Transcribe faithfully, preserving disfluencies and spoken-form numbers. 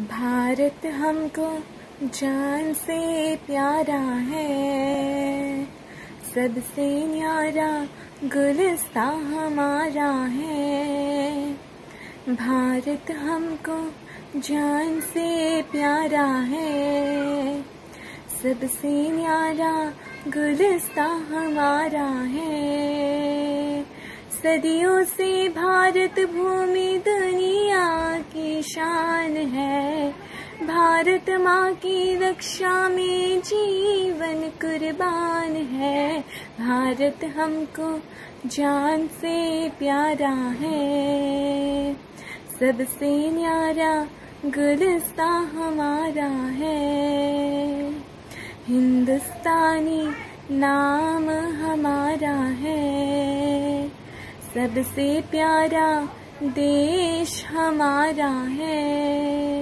भारत हमको जान से प्यारा है, सबसे न्यारा गुलिस्ता हमारा है। भारत हमको जान से प्यारा है, सबसे न्यारा गुलिस्ता हमारा है। सदियों से भारत भूमि दुनिया की शान है। भारत माँ की रक्षा में जीवन कुर्बान है। भारत हमको जान से प्यारा है, सबसे न्यारा गुलिस्ता हमारा है। हिंदुस्तानी नाम हमारा है, सबसे प्यारा देश हमारा है।